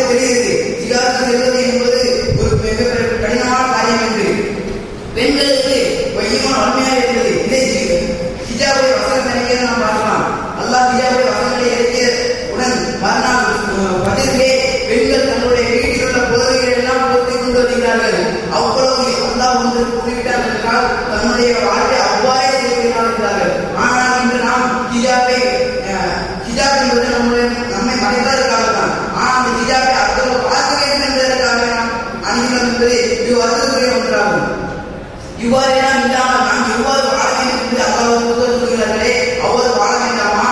தெரிகிறது ஜிஹாத் செல்வது என்பது ஒரு மிக கடினமான காரியம் என்று. பெண்களுக்கு ஈமான் வலிமையாக இருக்கிறது. இதை ஹிஜாபுடைய வசனம் இறங்கிய நாம் பார்க்கலாம். அல்லாஹ் ஹிஜாபுடைய வசனங்களை இறக்கிய உடன் மறுநாள் பதிலே பெண்கள் தங்களுடைய வீட்டில் உள்ள புதவிகளை எல்லாம் போர்த்தி கொண்டு வருகிறார்கள். அவ்வளவு அல்லாஹ் ஒன்று கூறிவிட்டார் என்றால் தன்னுடைய வாழ்க்கை அவ்வாறே செய்கிறார்கள். ஆனால் இன்று நாம் ஹிஜாப் என்பது நம்மை மறைப்பதற்காக தான். ஆனால் அந்த ஹிஜாபை அடுத்தவர்கள் பார்க்க வேண்டும் என்பதற்காக நாம் அணிகிறோம் என்பது இது வருத்தத்துக்குரிய ஒன்றாகும். இவ்வாறெல்லாம் இல்லாமல் நாம் எவ்வாறு வாழ வேண்டும் என்று அல்லாஹ் சொல்கிறார்களே, அவ்வாறு வாழ வேண்டாமா?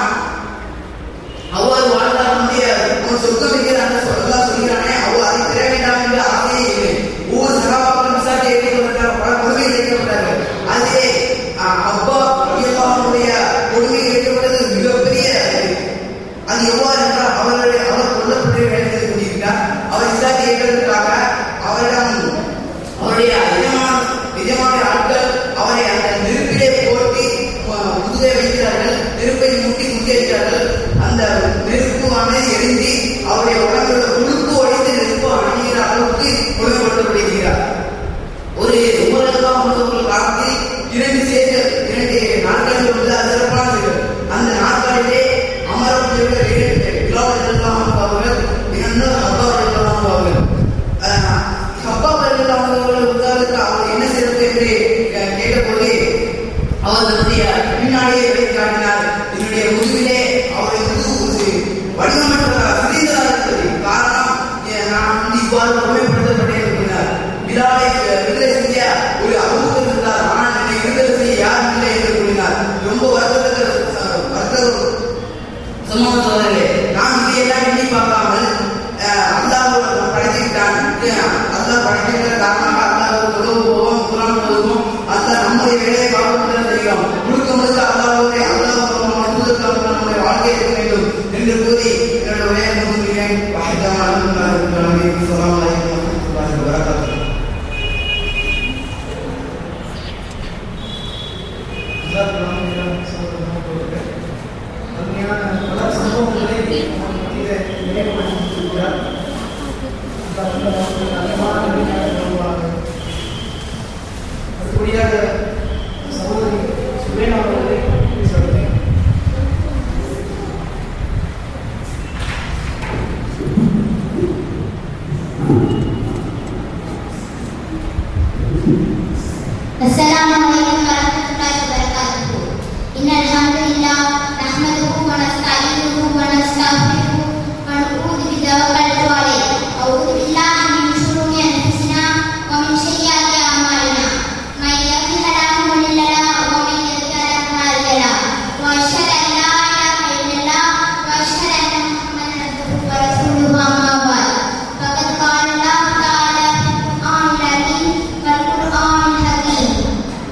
அவ்வாறு வாழ்ந்தால் முடியாது. அவன் சொர்க்கம் இருக்கிறான் சொல்கிறானே, அவ்வாறு அதை பெற வேண்டாம் என்று ஆசையே இல்லை. ஒவ்வொரு சகாபாக்களும் விசாரித்து ஏற்றுக்கொள்வதற்காக பல கொடுமைகள் இழைக்கப்பட்டார்கள். அதிலே அப்பா அல்லாஹ்வுடைய கொடுமை இழைக்கப்பட்டது மிகப்பெரிய. அது எவ்வாறு என்றால் அவர் கொல்லப்பட்டு வேலை செய்து கொண்டிருக்கிறார். அவர் விசாரித்து ஏற்பதற்காக அவரிடம் அவருடைய எஜமான ஆட்கள் அவரை அந்த நெருப்பிலே போட்டி முதுகை வைக்கிறார்கள். நெருப்பை முட்டி வைக்கிறார்கள். அந்த நெருப்பு எரிந்தி அவருடைய உடம்புல உழுப்பு ஒழித்து நெருப்பு அணிகிற அளவுக்கு கொடுமைப்படுத்தப்படுகிறார். ஒரு உமரங்கள் காலத்தில் 2 சேர்கள் 2 நாட்களில் உள்ள சிறப்பான சேர்கள். அந்த நாட்களிலே அமரக்கூடியவர்கள் 2 பிலால் ரலியல்லாஹு அவர்கள், இன்னொரு அப்பாஸ் ரலியல்லாஹு அவர்கள். அப்பாஸ் ரலியல்லாஹு அவர்கள் உதாரணத்துக்கு அவர் என்ன சிறப்பு என்று கேட்டபோது அவர் தன்னுடைய பின்னாடியே வைத்து காட்டினார். என்னுடைய முதுகிலே அவரை வடிவமைப்பதாக சிறியதாக இருக்கிறது. காரணம் நான் இவ்வாறு கொடுமைப்படுத்தப்பட்டேன் என்கிறார். பிலாலை விடுதலை செய்ய ஒரு அபூபக்கர் இருந்தார். ஆனால் என்னை விடுதலை செய்ய யாரும் இல்லை என்று கூறினார். ரொம்ப வருத்த சமூகத்தவர்களே, நாம் இதையெல்லாம் எண்ணி பார்க்காமல் அல்லாஹ் படைத்து விட்டான். அல்லாஹ் படைக்கின்ற காரணமாக அல்லாஹ் தொழுவு போவோம், குர்ஆன் ஓதுவோம், அல்லாஹ் நம்முடைய வேலையை பார்த்து செய்கிறோம். முழுக்க முழுக்க அல்லாஹ்வுடைய நம்முடைய வாழ்க்கை இருக்க வேண்டும் என்று கூறி என்னுடைய உரையை முடிக்கிறேன். பல சம்பவங்களை நினைவுபடுத்தியிருக்கிறார். அடுத்தபடியாக சகோதரி சுபேனா அவர்களை சொல்கிறேன். السلام عليكم ورحمة الله وبركاته. إن الحمد لله نحمده ونستعينه ونستغفره ونعوذ بتوكلت عليه. أعوذ بالله من شرور أنفسنا ومن سيئات أعمالنا. من يهده الله فلا مضل له ومن يضلل فلا هادي له. وأشهد أن لا إله إلا الله وأشهد أن محمدا عبده ورسوله. أما بعد فقد قال الله تعالى في القرآن العظيم والقرآن الحكيم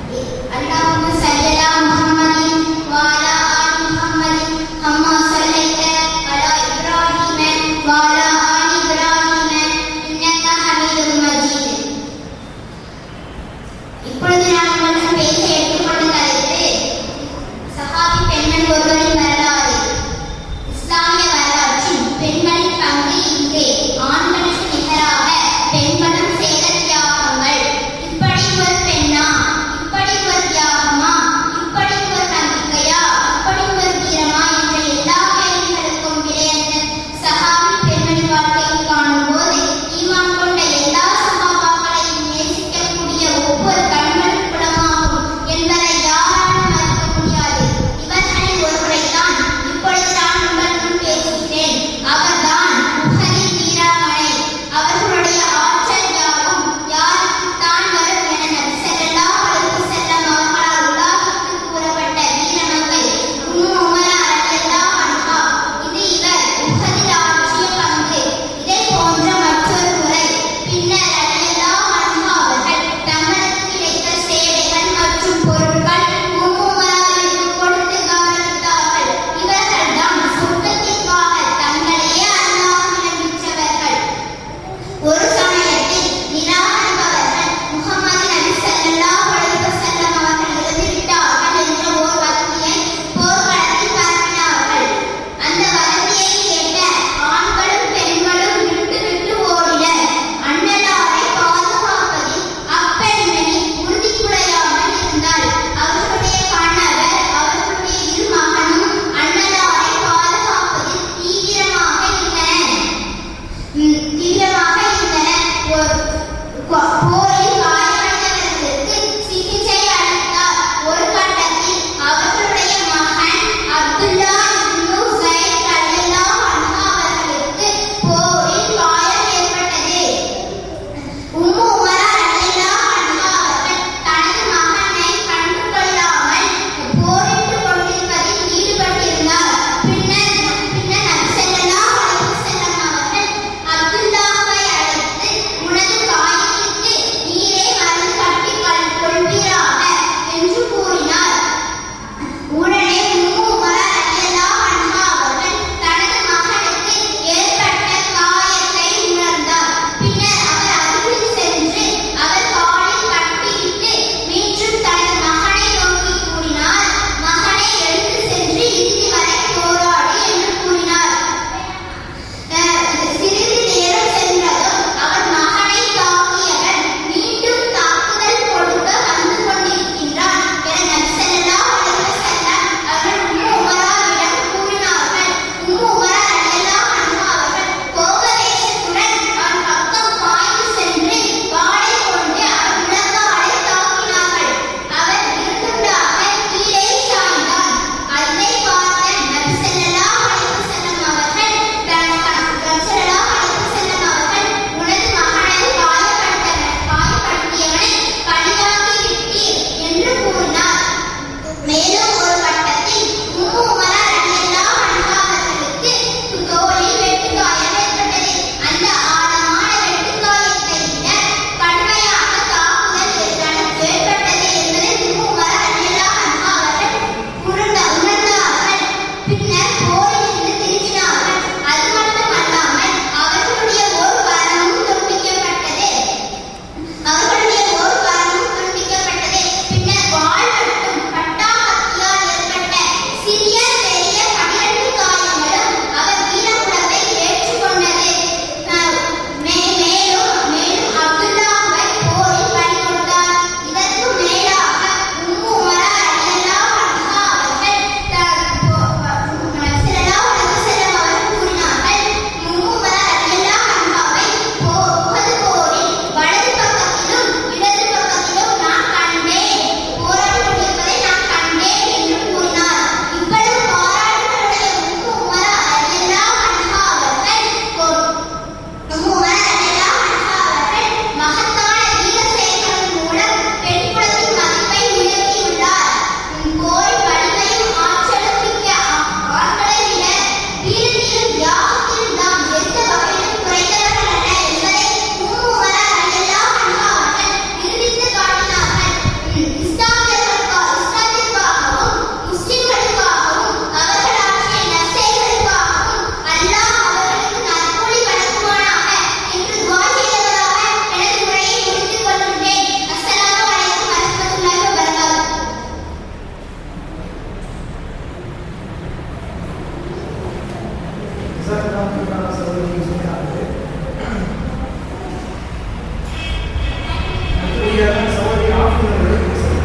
சகோதரி சொன்னார்கள். அடுத்தபடியாக சகோதரி ஆஃபீஸர்களை பேசுகிறார்.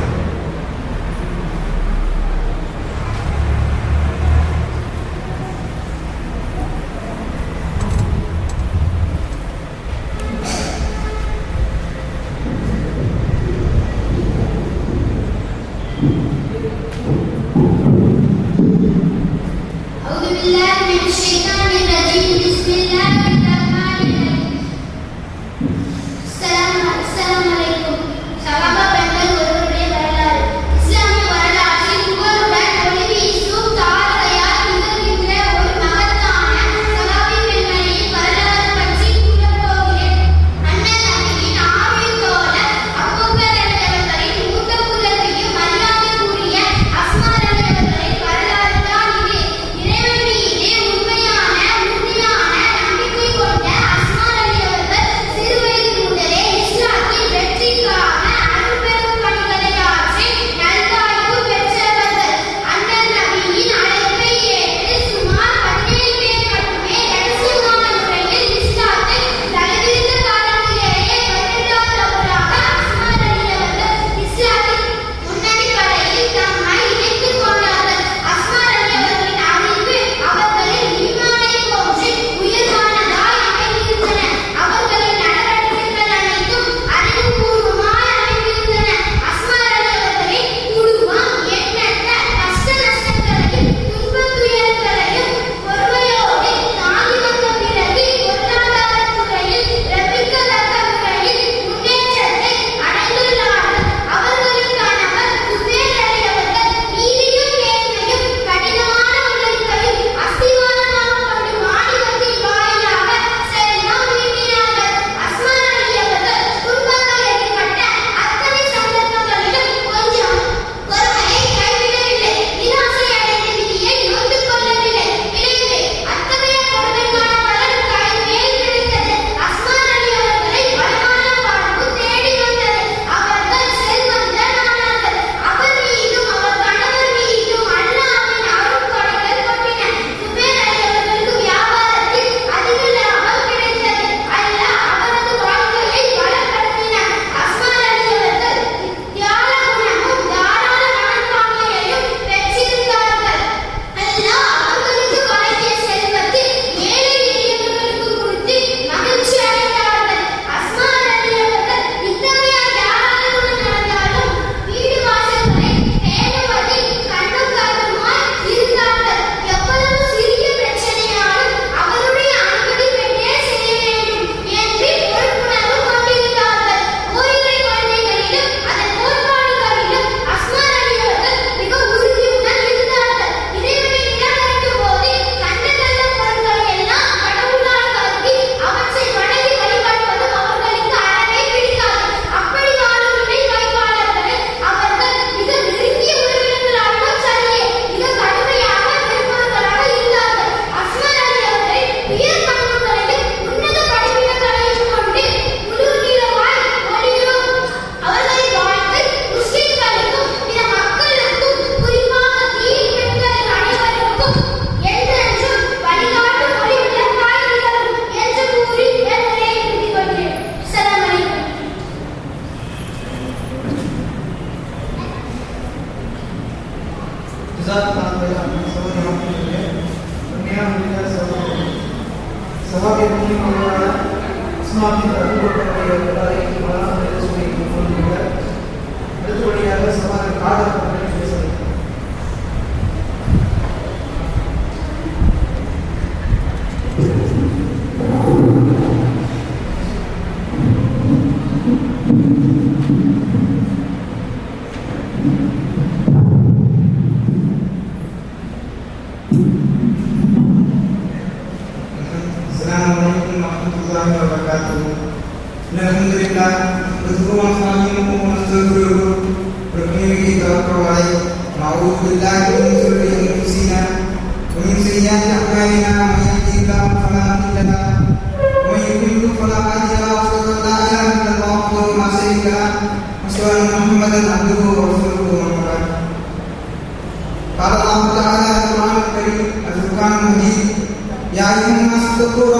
قال الله تعالى في القرآن الكريم الفرقان المجيد يا أيها الناس اتقوا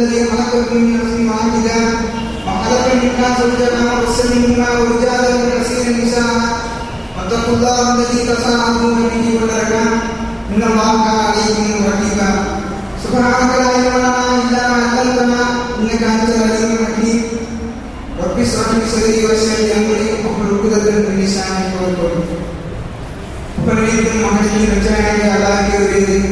الذي خلقكم من نفس واحدة وخلق منها زوجها وبث منهما رجالا كثيرا نساء واتقوا الله الذي تساءلون به والأرحام إن الله كان عليكم رقيبا سبحانك لا علم لنا إلا ما علمتنا إنك أنت العليم الحكيم رب اشرح لي صدري ويسر لي أمري واحلل عقدة من لساني يفقهوا قولي. உபநிலைக்கும் மகனின் ரச்சனையாக அல்லாஹ்வுக்கு